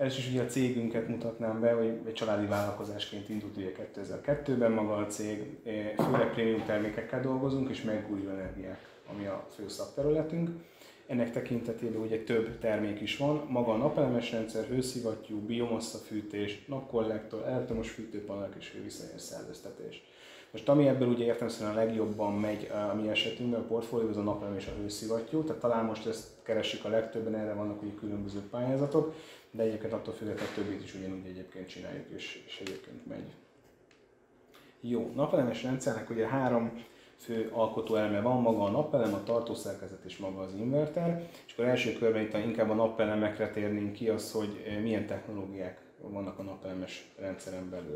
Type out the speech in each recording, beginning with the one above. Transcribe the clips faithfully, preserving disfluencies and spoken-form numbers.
Először is ugye a cégünket mutatnám be, hogy egy családi vállalkozásként indult ugye kétezer-kettőben maga a cég, főleg prémium termékekkel dolgozunk, és megújuló energiák, ami a fő szakterületünk. Ennek tekintetében ugye több termék is van, maga a napelemes rendszer, hőszivattyú, biomasszafűtés, napkollektor, elektromos fűtőpanelek és hőviszonyos szerveztetés. Most ami ebből ugye értelemszerűen a legjobban megy a mi esetünkben, a portfólió, az a napelem és a hőszivattyú, tehát talán most ezt keresik a legtöbben, erre vannak ugye különböző pályázatok, de egyébként attól függetlenül többit is ugyanúgy egyébként csináljuk, és, és egyébként megy. Jó, napelemes rendszernek ugye három fő alkotóeleme van, maga a napelem, a tartószerkezet és maga az inverter. És akkor első körben itt inkább a napelemekre térnénk ki, az, hogy milyen technológiák vannak a napelemes rendszeren belül.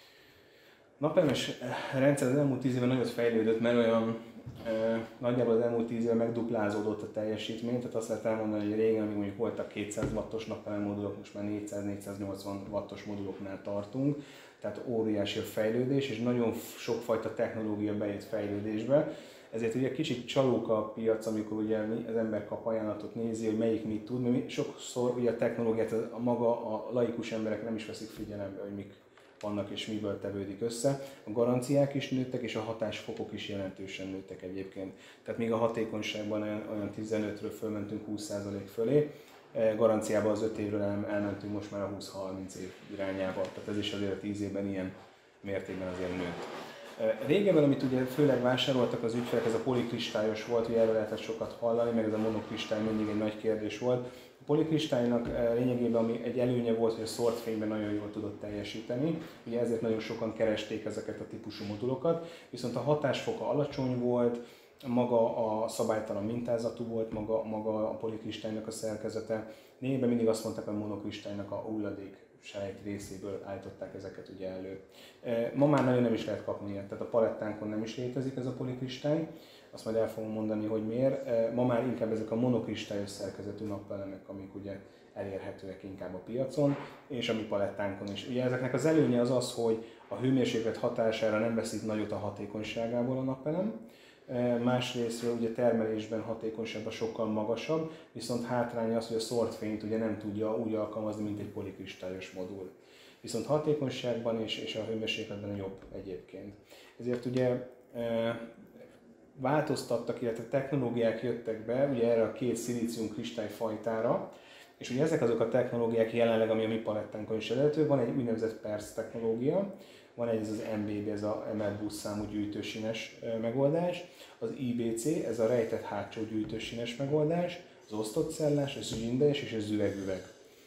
A napelemes rendszer az elmúlt tíz évben nagyot fejlődött, mert olyan e, nagyjából az elmúlt tíz évben megduplázódott a teljesítmény, tehát azt lehet elmondani, hogy régen, amíg mondjuk voltak kétszáz wattos napelem modulok, most már négyszáz-négyszáznyolcvan wattos moduloknál tartunk, tehát óriási a fejlődés, és nagyon sokfajta technológia bejött fejlődésbe. Ezért ugye kicsit csalóka a piac, amikor ugye az ember kap ajánlatot, nézi, hogy melyik mit tud, mert sokszor ugye a technológiát a maga a laikus emberek nem is veszik figyelembe, hogy mik vannak és miből tevődik össze. A garanciák is nőttek, és a hatásfokok is jelentősen nőttek egyébként. Tehát még a hatékonyságban olyan tizenötről fölmentünk húsz százalék fölé, garanciában az öt évről elmentünk most már a húsz-harminc év irányába, tehát ez is azért a tíz évben ilyen mértékben azért nőtt. Régebben, amit ugye főleg vásároltak az ügyfelek, ez a polikristályos volt, ugye erről lehetett sokat hallani, meg ez a monokristály mindig egy nagy kérdés volt. A polikristálynak lényegében ami egy előnye volt, hogy a szórt fényben nagyon jól tudott teljesíteni, ugye ezért nagyon sokan keresték ezeket a típusú modulokat, viszont a hatásfoka alacsony volt, maga a szabálytalan mintázatú volt, maga, maga a polikristálynak a szerkezete. Lényegében mindig azt mondták, hogy a monokristálynak a hulladék sejt részéből állították ezeket ugye elő. Ma már nagyon nem is lehet kapni ilyet, tehát a palettánkon nem is létezik ez a polikristály, azt majd el fogom mondani, hogy miért. Ma már inkább ezek a monokristályos szerkezetű napelemek, amik ugye elérhetőek inkább a piacon, és a mi palettánkon is. Ugye ezeknek az előnye az az, hogy a hőmérséklet hatására nem veszít nagyot a hatékonyságából a napelem, másrésztről ugye termelésben hatékonyságban sokkal magasabb, viszont hátránya az, hogy a szórt fényt ugye nem tudja úgy alkalmazni, mint egy polikristályos modul. Viszont hatékonyságban és, és a hőmérsékletben jobb egyébként. Ezért ugye e, változtattak, illetve technológiák jöttek be ugye erre a két szilícium kristályfajtára, és ugye ezek azok a technológiák jelenleg, ami a mi palettánkon is elérhető, van egy úgynevezett PERC technológia, van egy ez az em bé bé, ez a emelt buszszámú gyűjtősínes megoldás, az i bé cé, ez a rejtett hátsó gyűjtősínes megoldás, az osztott cellás, az zsindes és az üvegüveg.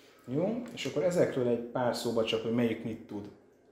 Jó? És akkor ezekről egy pár szóba csak, hogy melyik mit tud.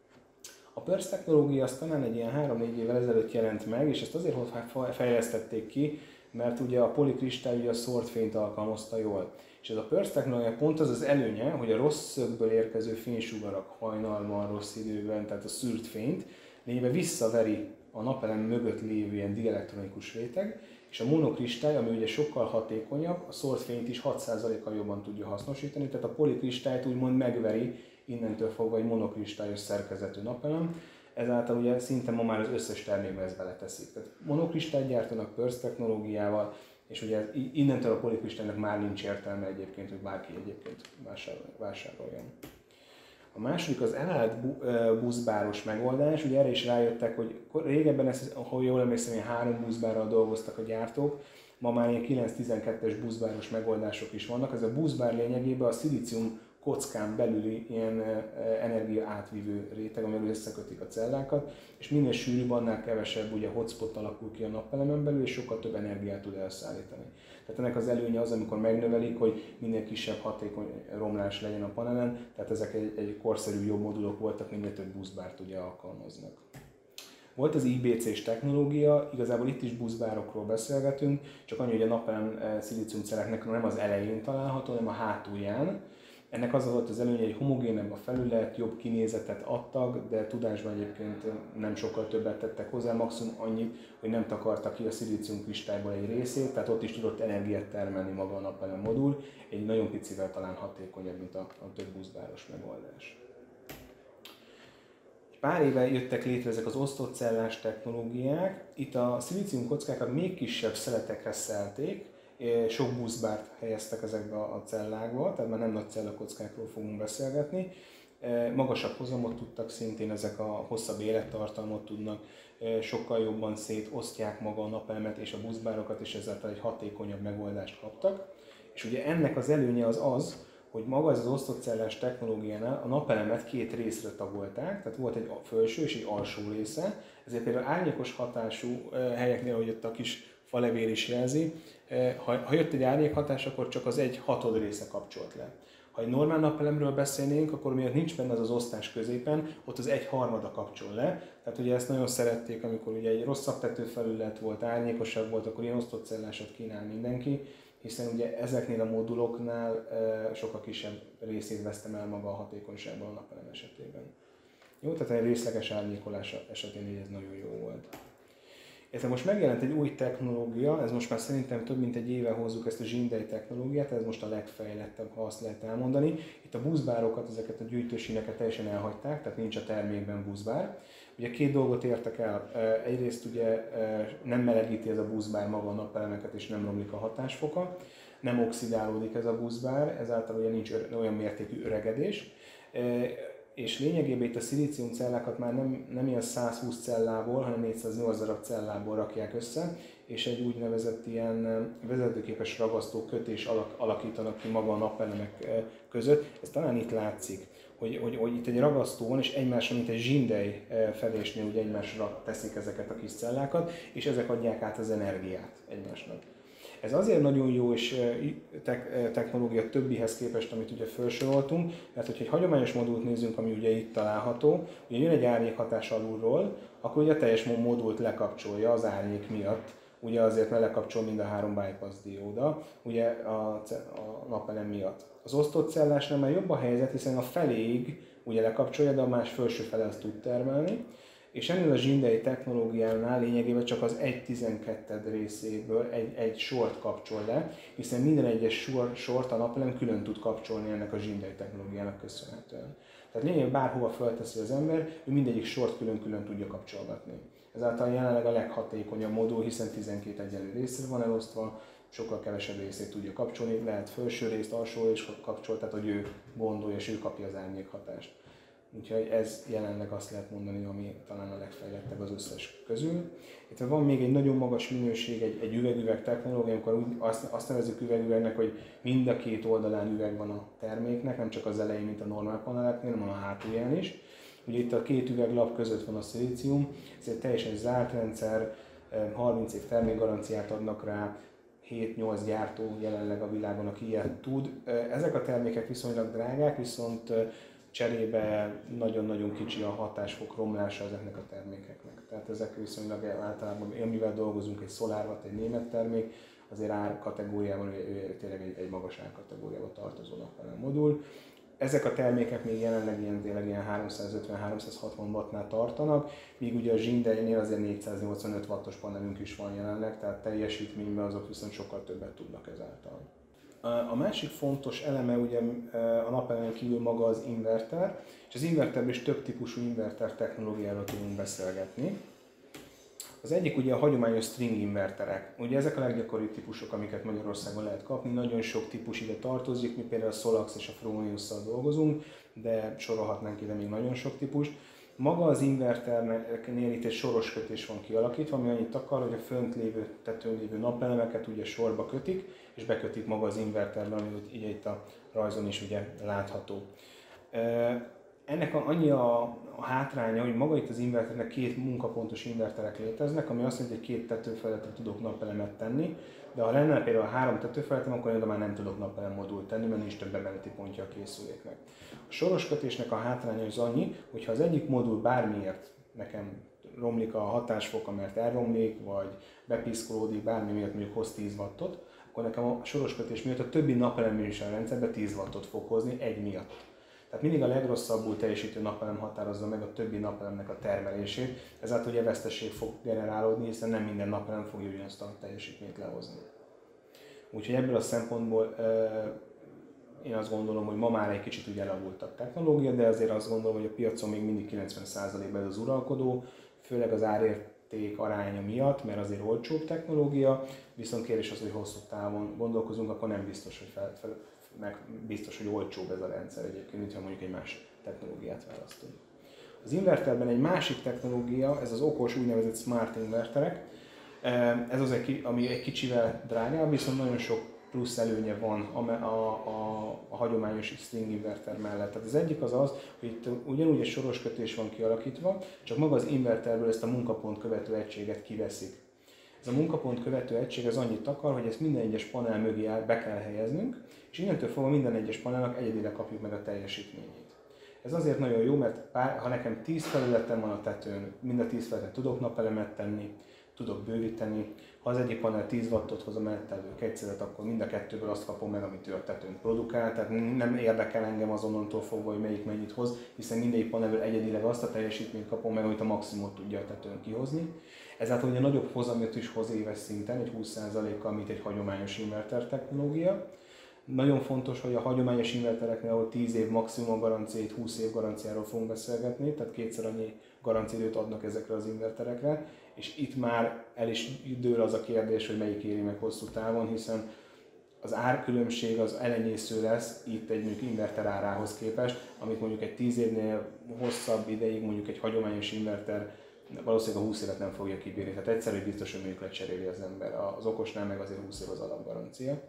A PERC technológia az talán egy ilyen három-négy évvel ezelőtt jelent meg, és ezt azért fejlesztették ki, mert ugye a polikristály ugye a szórt fényt alkalmazta jól. És ez a PERC technológia pont az az előnye, hogy a rossz szögből érkező fénysugarak hajnalban, rossz időben, tehát a szűrt fényt, lényegében visszaveri a napelem mögött lévő ilyen dielektronikus réteg, és a monokristály, ami ugye sokkal hatékonyabb, a szórt fényt is hat százalékkal jobban tudja hasznosítani, tehát a polikristályt úgymond megveri innentől fogva egy monokristályos szerkezetű napelem, ezáltal ugye szinte ma már az összes termékbe ezt beleteszik. Tehát monokristályt gyártanak PERC technológiával, és ugye innentől a polikristálynak már nincs értelme egyébként, hogy bárki egyébként vásároljon. A második az elállt buszbáros megoldás, ugye erre is rájöttek, hogy régebben, ezt, ha jól emlékszem, ilyen három buszbárral dolgoztak a gyártók, ma már ilyen kilenc-tizenkettes buszbáros megoldások is vannak. Ez a buszbár lényegében a szilícium kockán belüli ilyen energia átvívő réteg, amivel összekötik a cellákat, és minél sűrűbb, annál kevesebb ugye hotspot alakul ki a napelemen belül, és sokkal több energiát tud elszállítani. Tehát ennek az előnye az, amikor megnövelik, hogy minél kisebb hatékony romlás legyen a panelen, tehát ezek egy, egy korszerű jobb modulok voltak, minél több buszbárt ugye alkalmaznak. Volt az i bé cés technológia, igazából itt is buszbárokról beszélgetünk, csak annyi, hogy a napelem szilíciumcelleknek nem az elején található, hanem a hátulján. Ennek az volt az előnye, hogy homogénebb a felület, jobb kinézetet adtak, de tudásban egyébként nem sokkal többet tettek hozzá, maximum annyit, hogy nem takartak ki a szilícium kristályból egy részét, tehát ott is tudott energiát termelni maga a napelem modul, egy nagyon picivel talán hatékonyabb, mint a, a több buszbáros megoldás. Pár éve jöttek létre ezek az osztott cellás technológiák. Itt a szilícium kockákat még kisebb szeletekre szelték, Sok buszbárt helyeztek ezekbe a cellákba, tehát már nem nagy cellakockákról fogunk beszélgetni. Magasabb hozamot tudtak szintén, ezek a hosszabb élettartalmat tudnak, sokkal jobban szétosztják maga a napelemet és a buszbárokat, és ezáltal egy hatékonyabb megoldást kaptak. És ugye ennek az előnye az az, hogy maga ez az osztott cellás technológiánál a napelemet két részre tagolták, tehát volt egy felső és egy alsó része, ezért például árnyékos hatású helyeknél, ahogy ott a kis falevél is jelzi, ha, ha jött egy árnyékhatás, akkor csak az egy hatod része kapcsolt le. Ha egy normál napelemről beszélnénk, akkor miért nincs benne az az osztás középen, ott az egy harmada kapcsol le. Tehát ugye ezt nagyon szerették, amikor ugye egy rosszabb tetőfelület volt, árnyékosabb volt, akkor ilyen osztott cellásat kínál mindenki, hiszen ugye ezeknél a moduloknál e, sokkal kisebb részét vesztem el maga a hatékonyságban a napelem esetében. Jó, tehát egy részleges árnyékolás esetén ez nagyon jó volt. Érte most megjelent egy új technológia, ez most már szerintem több mint egy éve hozzuk ezt a zsindei technológiát, ez most a legfejlettebb, ha azt lehet elmondani. Itt a buszbárokat, ezeket a gyűjtősíneket teljesen elhagyták, tehát nincs a termékben buszbár. Ugye két dolgot értek el, egyrészt ugye nem melegíti ez a buszbár maga a napelemeket és nem romlik a hatásfoka, nem oxidálódik ez a buszbár, ezáltal ugye nincs olyan mértékű öregedés. És lényegében itt a szilícium cellákat már nem, nem ilyen száz húsz cellából, hanem négyszáznyolc darab cellából rakják össze, és egy úgynevezett ilyen vezetőképes ragasztó kötés alak, alakítanak ki maga a napelemek között. Ez talán itt látszik, hogy, hogy, hogy itt egy ragasztó van, és egymásra, mint egy zsindei fedésnél ugye egymásra teszik ezeket a kis cellákat, és ezek adják át az energiát egymásnak. Ez azért nagyon jó és technológia többihez képest, amit ugye felsoroltunk, mert hogyha egy hagyományos modult nézzünk, ami ugye itt található, ugye jön egy árnyékhatás alulról, akkor ugye a teljes modult lekapcsolja az árnyék miatt, ugye azért mert lekapcsol mind a három bypass dióda, ugye a, a napelem miatt. Az osztott cellásnál már jobb a helyzet, hiszen a feléig ugye lekapcsolja, de a más felső fele azt tud termelni. És ennél a zsindei technológiánál lényegében csak az egy tizenkettő részéből egy, egy sort kapcsol le, hiszen minden egyes sor, sort a napelem külön tud kapcsolni ennek a zsindei technológiának köszönhetően. Tehát lényegében bárhova felteszi az ember, ő mindegyik sort külön-külön tudja kapcsolgatni. Ezáltal jelenleg a leghatékonyabb modul, hiszen tizenkét egyenlő részre van elosztva, sokkal kevesebb részét tudja kapcsolni, lehet felső részt, alsó részt kapcsol, tehát hogy ő gondolja és ő kapja az árnyékhatást. Úgyhogy ez jelenleg azt lehet mondani, ami talán a legfejlettebb az összes közül. Itt van még egy nagyon magas minőség, egy, egy üveg-üveg technológia, amikor úgy azt, azt nevezzük üveg-üvegnek, hogy mind a két oldalán üveg van a terméknek, nem csak az elején, mint a normál paneleknél, hanem a hátulján is. Ugye itt a két üveglap között van a szilícium, ez egy teljesen zárt rendszer, harminc év termékgaranciát adnak rá, hét-nyolc gyártó jelenleg a világon, aki ilyet tud. Ezek a termékek viszonylag drágák, viszont cserébe nagyon-nagyon kicsi a hatásfok romlása ezeknek a termékeknek. Tehát ezek viszonylag általában, amivel dolgozunk, egy SolarWatt, egy német termék, azért árkategóriában, tényleg egy, egy magas árkategóriába tartozó napelem modul. Ezek a termékek még jelenleg ilyen, tényleg ilyen háromszázötven-háromszázhatvan wattnál tartanak, míg ugye a zsindeinél azért négyszáznyolcvanöt wattos panelünk is van jelenleg, tehát teljesítményben azok viszont sokkal többet tudnak ezáltal. A másik fontos eleme ugye a napelemen kívül maga az inverter, és az inverterben is több típusú inverter technológiáról tudunk beszélgetni. Az egyik ugye a hagyományos string inverterek. Ugye ezek a leggyakoribb típusok, amiket Magyarországon lehet kapni, nagyon sok típus ide tartozik, mi például a Solax és a Froniusszal dolgozunk, de sorolhatnánk ide még nagyon sok típust. Maga az inverternél itt egy soros kötés van kialakítva, ami annyit akar, hogy a fönt lévő, tetőn lévő napelemeket ugye sorba kötik, és bekötik maga az inverterbe, ami ugye itt a rajzon is ugye látható. Ennek annyi a, a hátránya, hogy maga itt az inverternek két munkapontos inverterek léteznek, ami azt jelenti, hogy két tetőfeletre tudok napelemet tenni, de ha lenne például a három tetőfeletem, akkor én már nem tudok napelem modult tenni, mert nincs több bemeneti pontja a készüléknek. A soros kötésnek a hátránya az annyi, hogy ha az egyik modul bármiért nekem romlik a hatásfoka, mert elromlik, vagy bepiszkolódik, bármi miatt mondjuk hoz tíz wattot, akkor nekem a soros kötés miatt a többi napelem is a rendszerbe tíz wattot fog hozni egy miatt. Tehát mindig a legrosszabbul teljesítő napelem határozza meg a többi napelemnek a termelését, ezáltal ugye veszteség fog generálódni, hiszen nem minden napelem fogja ugyanazt a teljesítményt lehozni. Úgyhogy ebből a szempontból én azt gondolom, hogy ma már egy kicsit ugye elavult a technológia, de azért azt gondolom, hogy a piacon még mindig kilencven százalékban ez az uralkodó, főleg az árért érték aránya miatt, mert azért olcsóbb technológia, viszont kérdés az, hogy hosszú távon gondolkozunk, akkor nem biztos, hogy, fel, fel, meg biztos, hogy olcsóbb ez a rendszer egyébként, mintha mondjuk egy más technológiát választunk. Az inverterben egy másik technológia, ez az okos úgynevezett smart inverterek. Ez az, ami egy kicsivel drágább, viszont nagyon sok plusz előnye van a, a, a, a hagyományos string inverter mellett. Tehát az egyik az az, hogy itt ugyanúgy egy soros kötés van kialakítva, csak maga az inverterből ezt a munkapont követő egységet kiveszik. Ez a munkapont követő egység az annyit akar, hogy ezt minden egyes panel mögé be kell helyeznünk, és innentől fogva minden egyes panelnak egyedileg kapjuk meg a teljesítményét. Ez azért nagyon jó, mert pár, ha nekem tíz felületem van a tetőn, mind a tíz felületen tudok napelemet tenni, tudok bővíteni. Ha az egyik panel tíz wattot hoz a menettelő egyszerűt, akkor mind a kettőből azt kapom meg, amit ő a tetőn produkál. Tehát nem érdekel engem azonnantól fogva, hogy melyik mennyit hoz, hiszen mindegyik panelből egyedileg azt a teljesítményt kapom meg, amit a maximumot tudja a tetőn kihozni. Ezáltal ugye nagyobb hozamot is hoz éves szinten, egy húsz százalékkal, mint egy hagyományos inverter technológia. Nagyon fontos, hogy a hagyományos invertereknél, ahol tíz év maximum garanciát, húsz év garanciáról fogunk beszélgetni, tehát kétszer annyi garanciaidőt adnak ezekre az inverterekre, és itt már el is dől az a kérdés, hogy melyik éri meg hosszú távon, hiszen az árkülönbség az elenyésző lesz itt egy mondjuk inverter árához képest, amit mondjuk egy tíz évnél hosszabb ideig mondjuk egy hagyományos inverter valószínűleg a húsz évet nem fogja kibírni. Tehát egyszerű biztos, hogy mondjuk lecseréli az ember. Az okosnál meg azért húsz év az alapgarancia.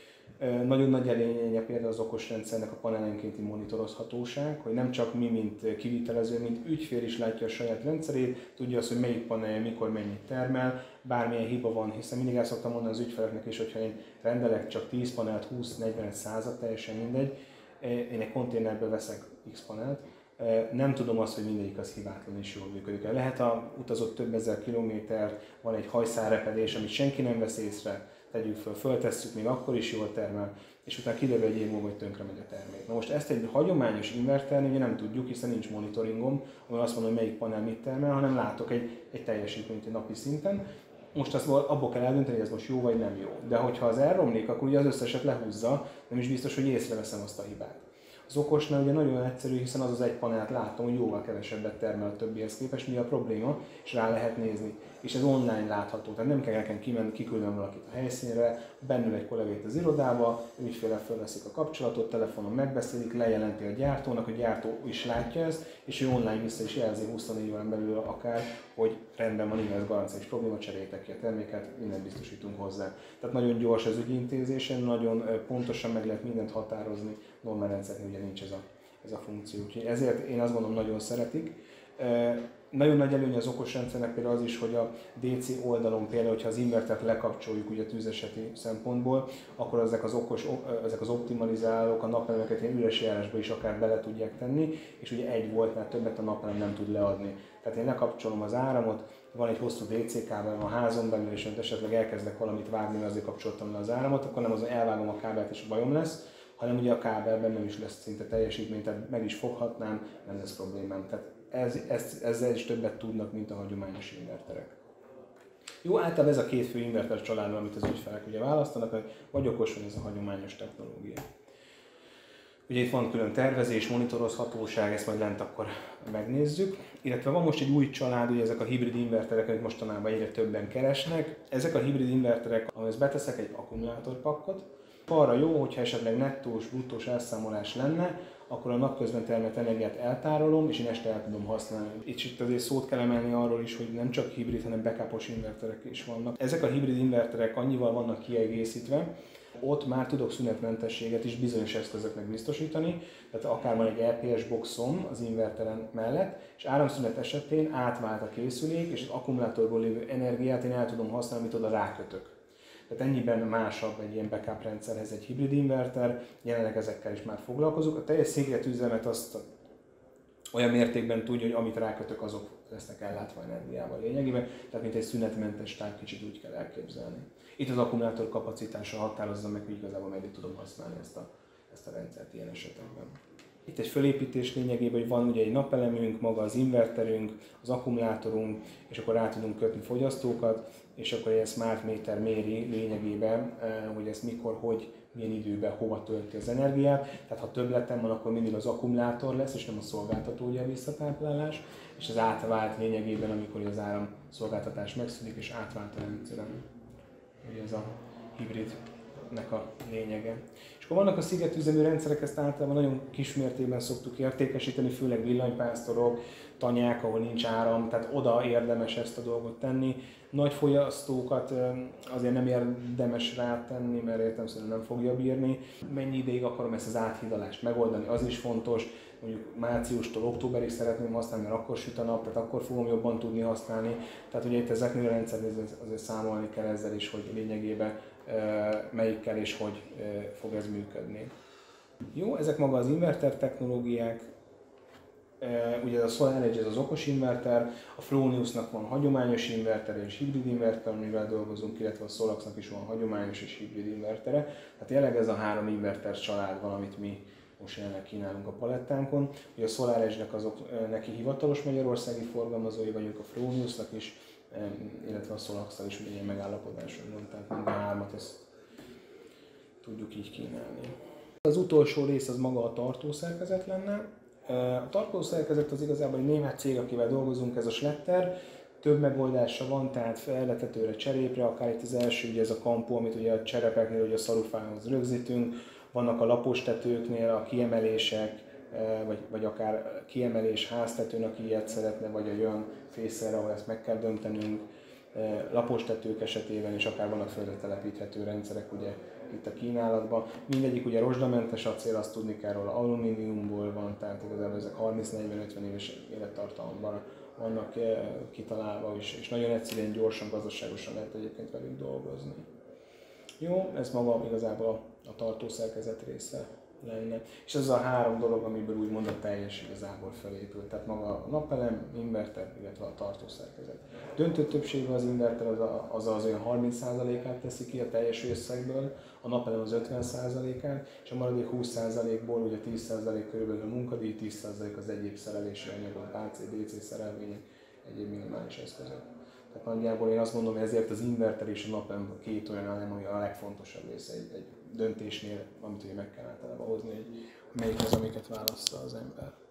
Nagyon nagy előnye például az okos rendszernek a panelenkénti monitorozhatóság, hogy nem csak mi, mint kivitelező, mint ügyfél is látja a saját rendszerét, tudja azt, hogy melyik panel mikor mennyit termel, bármilyen hiba van, hiszen mindig el szoktam mondani az ügyfeleknek is, hogyha én rendelek csak tíz panelt, húsz, negyven, százat, teljesen mindegy, én egy konténerből veszek X panelt, nem tudom azt, hogy mindegyik az hibátlan és jól működik. Lehet, ha utazott több ezer kilométer, van egy hajszálrepedés, amit senki nem vesz észre, tegyük föl, föltesszük, még akkor is jól termel, és utána kiderül egy év múlva, hogy tönkre megy a termék. Na most ezt egy hagyományos inverternél ugye nem tudjuk, hiszen nincs monitoringom, ahol azt mondom, hogy melyik panel mit termel, hanem látok egy, egy teljesítményt egy napi szinten. Most azt abból kell eldönteni, hogy ez most jó vagy nem jó. De hogyha az elromlik, akkor ugye az összeset lehúzza, nem is biztos, hogy észreveszem azt a hibát. Az okosnál ugye nagyon egyszerű, hiszen az az egy panelt látom, hogy jóval kevesebbet termel a többihez képest, mi a probléma, és rá lehet nézni. És ez online látható, tehát nem kell nekem kimenni, kiküldöm valakit a helyszínre, bennül egy kollégét az irodába, ügyféllel fölveszik a kapcsolatot, telefonon megbeszélik, lejelenti a gyártónak, a gyártó is látja ezt, és ő online vissza is jelzi huszonnégy órán belül akár, hogy rendben van, igaz, garanciás probléma, cseréljétek ki a terméket, mindent biztosítunk hozzá. Tehát nagyon gyors az ügyintézésen, nagyon pontosan meg lehet mindent határozni, normál rendszernél ugye nincs ez a, ez a funkció. Úgyhogy ezért én azt gondolom, nagyon szeretik. Nagyon nagy előnye az okos rendszernek például az is, hogy a dé cé oldalon például, hogyha az invertert lekapcsoljuk ugye tűzeseti szempontból, akkor ezek az okos, ezek az optimalizálók a napelemeket ilyen üres járásba is akár bele tudják tenni, és ugye egy voltnál többet a napelem nem tud leadni. Tehát én lekapcsolom az áramot, van egy hosszú dé cé kábel a házon belül, és esetleg elkezdek valamit vágni, mert azért kapcsoltam le az áramot, akkor nem az, hogy elvágom a kábelt és a bajom lesz, hanem ugye a kábelben nem is lesz szinte teljesítmény, tehát meg is foghatnám, nem lesz problémám. Tehát ez, ez, ezzel is többet tudnak, mint a hagyományos inverterek. Jó, általában ez a két fő inverter család, amit az ügyfelek ugye választanak, hogy vagy okos, vagy ez a hagyományos technológia. Ugye itt van külön tervezés, monitorozhatóság, ezt majd lent akkor megnézzük. Illetve van most egy új család, ugye ezek a hibrid inverterek, amik mostanában egyre többen keresnek. Ezek a hibrid inverterek, amihez beteszek egy akkumulátorpakkot, arra jó, hogyha esetleg nettós, bruttós elszámolás lenne, akkor a napközben termelt energiát eltárolom, és én este el tudom használni. Itt, itt azért szót kell emelni arról is, hogy nem csak hibrid, hanem backupos inverterek is vannak. Ezek a hibrid inverterek annyival vannak kiegészítve, ott már tudok szünetmentességet is bizonyos eszközöknek biztosítani, tehát akár van egy er pé es boxom az inverteren mellett, és áramszünet esetén átvált a készülék, és az akkumulátorból lévő energiát én el tudom használni, amit oda rákötök. Tehát ennyiben másabb egy ilyen backup rendszerhez egy hibrid inverter, jelenleg ezekkel is már foglalkozunk. A teljes székletüzemet azt olyan mértékben tudja, hogy amit rákötök, azok lesznek ellátva energiával lényegében, tehát mint egy szünetmentes tárgy, kicsit úgy kell elképzelni. Itt az akkumulátor kapacitása határozza meg, hogy igazából meddig tudom használni ezt a, ezt a rendszert ilyen esetekben. Itt egy fölépítés lényegében, hogy van ugye egy napelemünk, maga az inverterünk, az akkumulátorunk, és akkor rá tudunk kötni fogyasztókat, és akkor egy smart meter méri lényegében, hogy ezt mikor, hogy milyen időben hova tölti az energiát. Tehát ha többletem van, akkor mindig az akkumulátor lesz, és nem a szolgáltató ugye a visszatáplálás, és az átvált lényegében, amikor az áram szolgáltatás megszűnik, és átvált a rendszeren. Ugye ez a hibridnek a lényege. És akkor vannak a szigetüzemű rendszerek, ezt általában nagyon kismértékben szoktuk értékesíteni, főleg villanypásztorok, tanyák, ahol nincs áram, tehát oda érdemes ezt a dolgot tenni. Nagy fogyasztókat azért nem érdemes rátenni, mert értelemszerűen nem fogja bírni. Mennyi ideig akarom ezt az áthidalást megoldani, az is fontos. Mondjuk márciustól októberig szeretném használni, mert akkor süt a nap, tehát akkor fogom jobban tudni használni. Tehát ugye itt ezeknél a rendszernél azért számolni kell ezzel is, hogy lényegében melyikkel és hogy fog ez működni. Jó, ezek maga az inverter technológiák. Ugye a SolarEdge ez az okos inverter, a Froniusnak van hagyományos invertere és hibrid inverter, amivel dolgozunk, illetve a Solaxnak is van hagyományos és hibrid invertere. Tehát jelenleg ez a három inverter család van, amit mi most jelenleg kínálunk a palettánkon. Ugye a SolarEdge-nek azok neki hivatalos magyarországi forgalmazói vagyunk, a Froniusnak is, illetve a Solax-tal is ugye ilyen megállapodáson van, tehát mind a hármat ezt tudjuk így kínálni. Az utolsó rész az maga a tartószerkezet lenne. A tartószerkezet az igazából egy német cég, akivel dolgozunk, ez a Schletter. Több megoldása van, tehát felletetőre, cserépre, akár itt az első, ugye ez a kampó, amit ugye a cserepeknél, ugye a szarufához rögzítünk. Vannak a lapos tetőknél a kiemelések, vagy, vagy akár kiemelés háztetőn, aki ilyet szeretne, vagy egy olyan fészre, ahol ezt meg kell döntenünk. Lapos tetők esetében is akár vannak földre telepíthető rendszerek ugye itt a kínálatban. Mindegyik ugye rozsdamentes acél, azt tudni kell róla, alumíniumból van, tehát igazából ezek harminc-negyven-ötven éves élettartalomban vannak kitalálva is, és nagyon egyszerűen, gyorsan, gazdaságosan lehet egyébként velük dolgozni. Jó, ez maga igazából a tartószerkezet része lenne. És ez a három dolog, amiből úgymond a teljes igazából felépül. Tehát maga a napelem, inverter, illetve a tartószerkezet. Döntő többségben az inverter az, a, az az olyan harminc százalékát teszi ki a teljes összegből, a napelem az ötven százalékát, és a maradék húsz százalékból ugye tíz százalék körülbelül a munkadíj, tíz százalék az egyéb szerelési anyagok, á cé, dé cé szerelvények, egyéb minimális eszközök. Tehát nagyjából én azt mondom, hogy ezért az inverter és a napelem két olyan elem, ami a legfontosabb része egy, egy döntésnél, amit ugye meg kell általában hozni, hogy melyik az, amiket választa az ember.